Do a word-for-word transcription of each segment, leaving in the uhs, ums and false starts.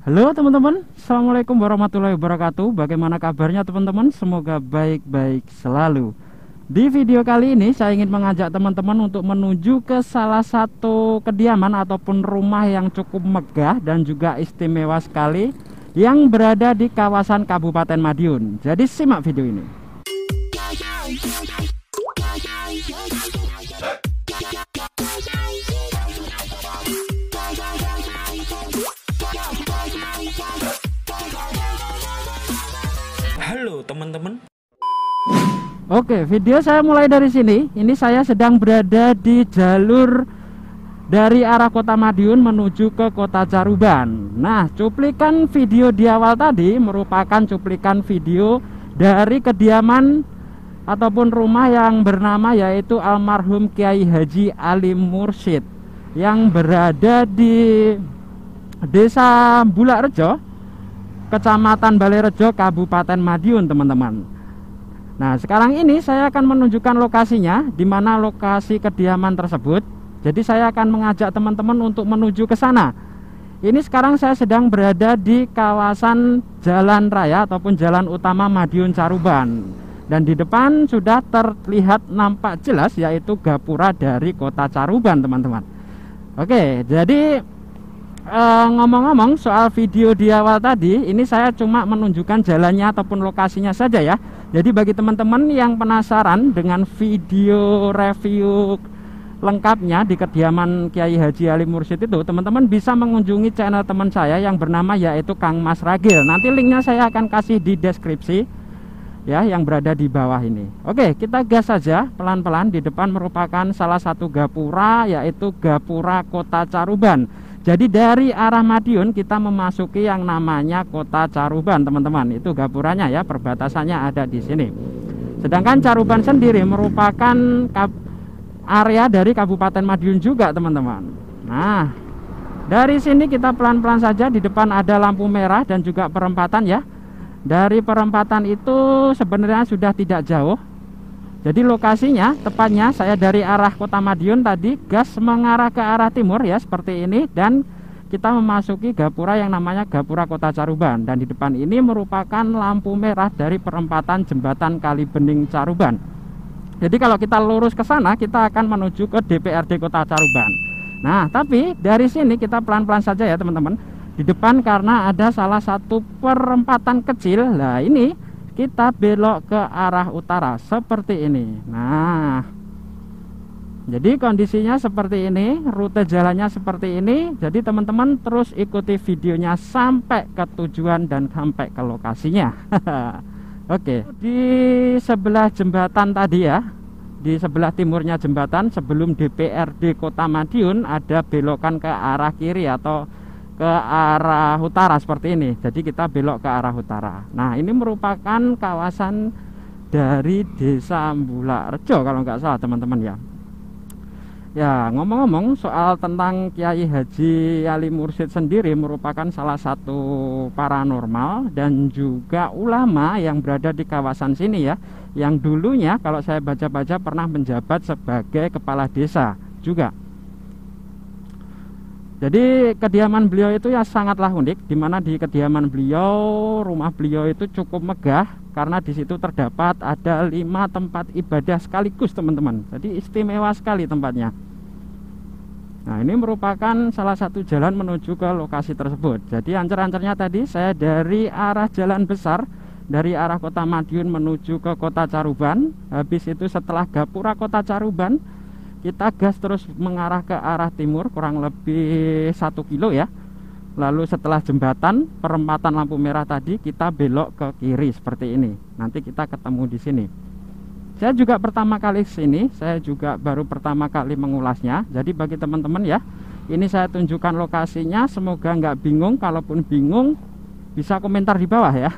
Halo teman-teman, Assalamualaikum warahmatullahi wabarakatuh. Bagaimana kabarnya teman-teman? Semoga baik-baik selalu. Di video kali ini saya ingin mengajak teman-teman untuk menuju ke salah satu kediaman ataupun rumah yang cukup megah dan juga istimewa sekali, yang berada di kawasan Kabupaten Madiun. Jadi simak video ini. Halo teman-teman. Oke, video saya mulai dari sini. Ini saya sedang berada di jalur dari arah Kota Madiun menuju ke Kota Caruban. Nah, cuplikan video di awal tadi merupakan cuplikan video dari kediaman ataupun rumah yang bernama yaitu almarhum Kiai Haji Ali Mursyid yang berada di Desa Bulakrejo, Kecamatan Balairejo, Kabupaten Madiun, teman-teman. Nah, sekarang ini saya akan menunjukkan lokasinya, di mana lokasi kediaman tersebut. Jadi saya akan mengajak teman-teman untuk menuju ke sana. Ini sekarang saya sedang berada di kawasan jalan raya ataupun jalan utama Madiun Caruban. Dan di depan sudah terlihat nampak jelas yaitu gapura dari Kota Caruban, teman-teman. Oke, jadi ngomong-ngomong uh, soal video di awal tadi, ini saya cuma menunjukkan jalannya ataupun lokasinya saja ya. Jadi bagi teman-teman yang penasaran dengan video review lengkapnya di kediaman Kiai Haji Ali Mursyid itu, teman-teman bisa mengunjungi channel teman saya yang bernama yaitu Kang Mas Ragil. Nanti linknya saya akan kasih di deskripsi ya, yang berada di bawah ini. Oke, kita gas saja pelan-pelan. Di depan merupakan salah satu gapura yaitu gapura Kota Caruban. Jadi dari arah Madiun kita memasuki yang namanya Kota Caruban, teman-teman. Itu gapuranya ya, perbatasannya ada di sini. Sedangkan Caruban sendiri merupakan area dari Kabupaten Madiun juga, teman-teman. Nah, dari sini kita pelan-pelan saja. Di depan ada lampu merah dan juga perempatan ya. Dari perempatan itu sebenarnya sudah tidak jauh. Jadi lokasinya tepatnya saya dari arah Kota Madiun tadi gas mengarah ke arah timur ya, seperti ini, dan kita memasuki gapura yang namanya gapura Kota Caruban. Dan di depan ini merupakan lampu merah dari perempatan jembatan Kalibening Caruban. Jadi kalau kita lurus ke sana kita akan menuju ke D P R D Kota Caruban. Nah, tapi dari sini kita pelan-pelan saja ya, teman-teman. Di depan karena ada salah satu perempatan kecil. Nah, ini kita belok ke arah utara seperti ini. Nah, jadi kondisinya seperti ini, rute jalannya seperti ini. Jadi teman-teman terus ikuti videonya sampai ke tujuan dan sampai ke lokasinya. Oke, di sebelah jembatan tadi ya, di sebelah timurnya jembatan sebelum D P R D Kota Madiun ada belokan ke arah kiri atau ke arah utara seperti ini. Jadi kita belok ke arah utara. Nah, ini merupakan kawasan dari Desa Bulakrejo kalau nggak salah, teman-teman ya. Ya, ngomong-ngomong soal tentang Kiai Haji Ali Mursyid sendiri merupakan salah satu paranormal dan juga ulama yang berada di kawasan sini ya, yang dulunya kalau saya baca-baca pernah menjabat sebagai kepala desa juga. Jadi kediaman beliau itu ya sangatlah unik, dimana di kediaman beliau, rumah beliau itu cukup megah karena di situ terdapat ada lima tempat ibadah sekaligus, teman-teman. Jadi istimewa sekali tempatnya. Nah, ini merupakan salah satu jalan menuju ke lokasi tersebut. Jadi ancer-ancernya tadi saya dari arah jalan besar, dari arah Kota Madiun menuju ke Kota Caruban. Habis itu setelah gapura Kota Caruban, kita gas terus mengarah ke arah timur kurang lebih satu kilo ya. Lalu setelah jembatan perempatan lampu merah tadi kita belok ke kiri seperti ini. Nanti kita ketemu di sini. Saya juga pertama kali sini, saya juga baru pertama kali mengulasnya. Jadi bagi teman-teman ya, ini saya tunjukkan lokasinya. Semoga nggak bingung. Kalaupun bingung bisa komentar di bawah ya.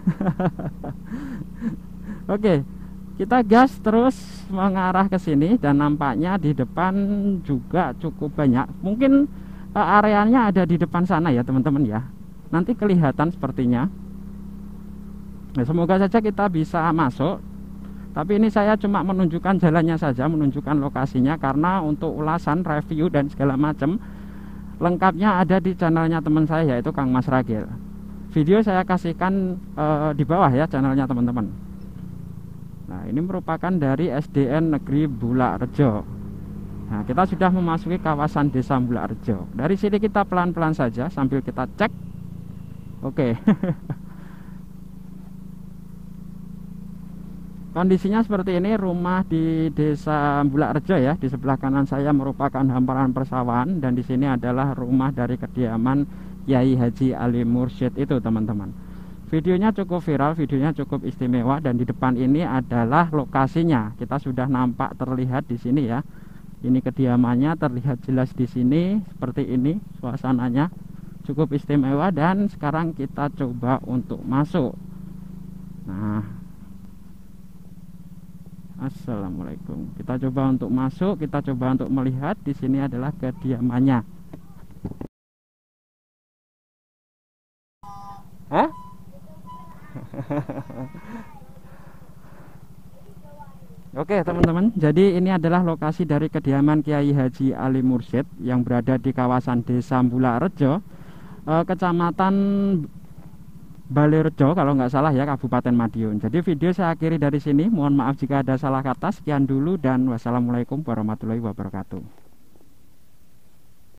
Oke. Kita gas terus mengarah ke sini dan nampaknya di depan juga cukup banyak. Mungkin uh, areanya ada di depan sana ya, teman-teman ya. Nanti kelihatan sepertinya. Nah, semoga saja kita bisa masuk. Tapi ini saya cuma menunjukkan jalannya saja, menunjukkan lokasinya karena untuk ulasan, review dan segala macam lengkapnya ada di channelnya teman saya yaitu Kang Mas Ragil. video saya kasihkan uh, di bawah ya channelnya teman-teman. Nah, ini merupakan dari S D N Negeri Bulakrejo. Nah, kita sudah memasuki kawasan Desa Bulakrejo. Dari sini kita pelan-pelan saja sambil kita cek. Oke. Kondisinya seperti ini, rumah di Desa Bulakrejo ya. Di sebelah kanan saya merupakan hamparan persawahan, dan di sini adalah rumah dari kediaman Kiai Haji Ali Mursyid itu teman-teman. Videonya cukup viral, videonya cukup istimewa, dan di depan ini adalah lokasinya. Kita sudah nampak terlihat di sini ya. Ini kediamannya terlihat jelas di sini seperti ini suasananya. Cukup istimewa, dan sekarang kita coba untuk masuk. Nah, assalamualaikum. Kita coba untuk masuk, kita coba untuk melihat di sini adalah kediamannya. Hah? Oke teman-teman, jadi ini adalah lokasi dari kediaman Kiai Haji Ali Mursyid yang berada di kawasan Desa Bulakrejo, eh, Kecamatan Balerejo kalau nggak salah ya, Kabupaten Madiun. Jadi video saya akhiri dari sini. Mohon maaf jika ada salah kata. Sekian dulu dan wassalamualaikum warahmatullahi wabarakatuh.